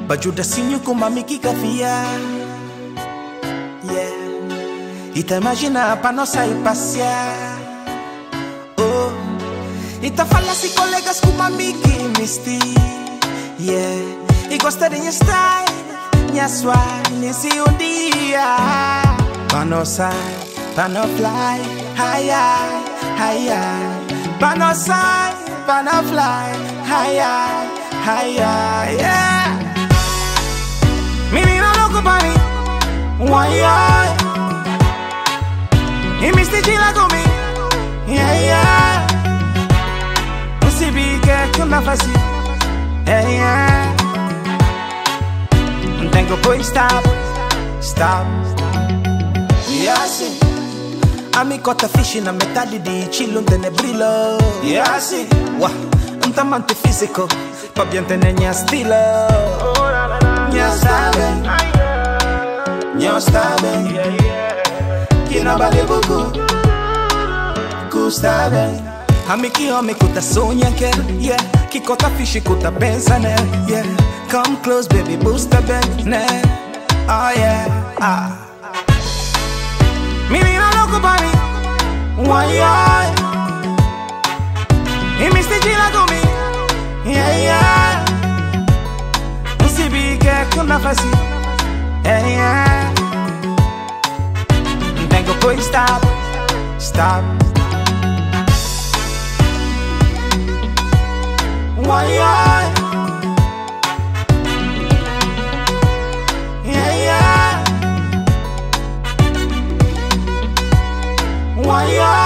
Bajuda sinyo kumamiki kafia. Yeah. Ita imagina pa nossa ipasia. Oh. Ita fala si colegas kumamiki misti. Yeah. E gosta de minha style, minha swag, nesse dia. Pa nossa, pa no fly, high high, high high. Pa nossa, pa no fly, high high, high high, yeah. Menina louco pra mim, why yeah. E me stila comigo, yeah yeah. Não se bica que eu não faço, yeah yeah. Não tem que stop, stop. Yeah sim. A mi cota fish na metade di chilo não tem brilho. Yeah sim. Wah, um tamanho físico, pra bien tener minha estilo. Nyo está bem, que não vale beaucoup, custa bem. Ami que homem que tá sonha quer, yeah. Que cota fish que tá pensa né, yeah. Come close baby, busta bem, né. Oh yeah, ah. Menina louco pra mim, why yeah. E me estila comigo, yeah yeah. Não se bica que eu não faço, yeah yeah. Não tem que stop, stop. Why yeah. Yeah yeah. Why yeah.